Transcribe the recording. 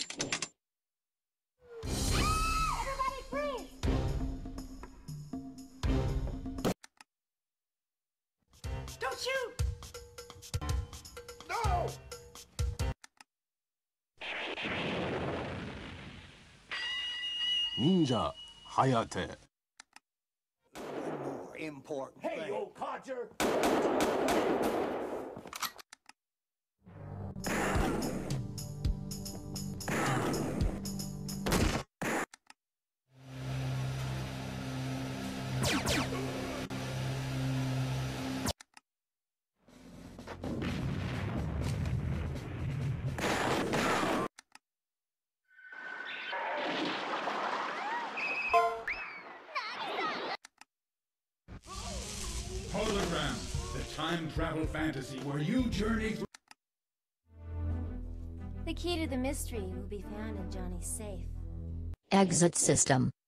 Everybody freeze! Don't shoot! No! Ninja Hayate. More important Hey, thing. you old codger! Hologram, the time travel fantasy where you journey through. The key to the mystery will be found in Johnny's safe. Exit system.